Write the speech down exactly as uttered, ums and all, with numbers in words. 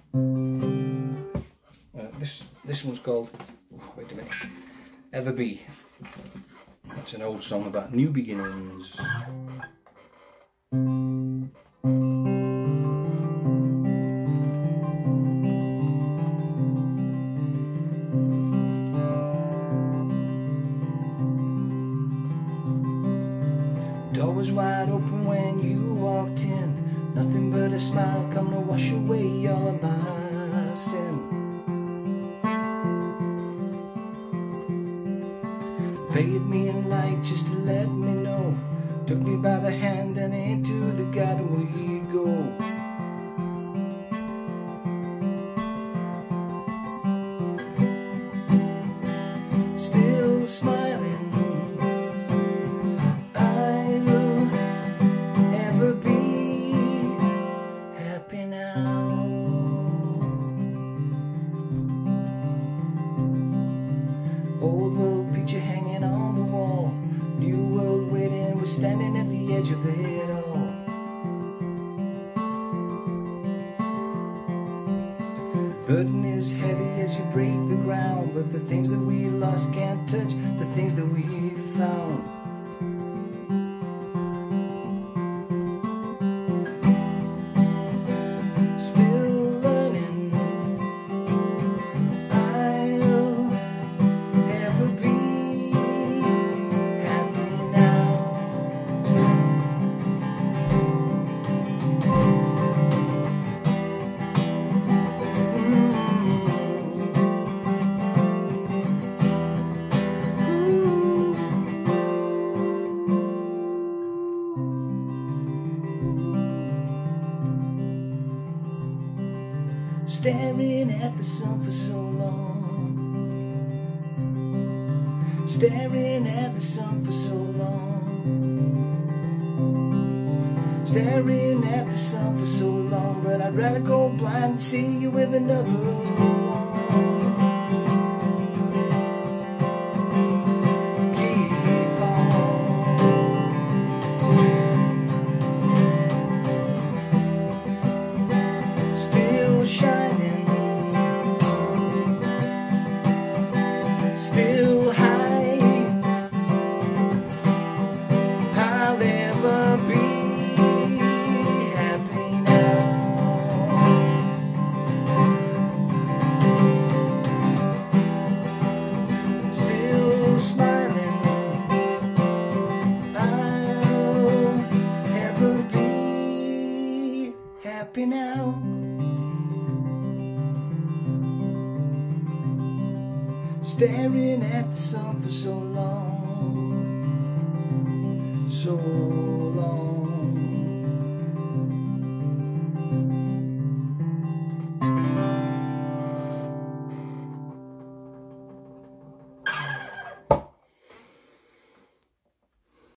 Uh, this this one's called, oh, wait a minute, Ever Be. It's an old song about new beginnings. Door was wide open when you walked in. Nothing but a smile come to wash away all of my sin. Bathed me in light just to let me know. Took me by the hand and into the garden we'd go. Still smiling, old world picture hanging on the wall, new world waiting, we're standing at the edge of it all. Burden is heavy as you break the ground, but the things that we lost can't touch the things that we found. Staring at the sun for so long, staring at the sun for so long, staring at the sun for so long, but I'd rather go blind and see you with another one. Keep on, still shining, still high, I'll never be happy now. Still smiling, I'll never be happy now. Staring at the sun for so long, so long.